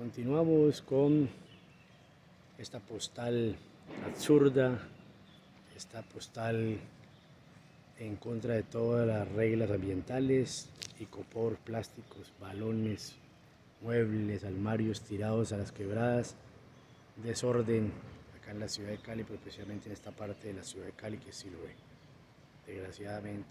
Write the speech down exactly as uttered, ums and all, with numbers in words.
Continuamos con esta postal absurda, esta postal en contra de todas las reglas ambientales, icopor, plásticos, balones, muebles, armarios tirados a las quebradas, desorden acá en la ciudad de Cali, pero especialmente en esta parte de la ciudad de Cali que sí lo ve, desgraciadamente.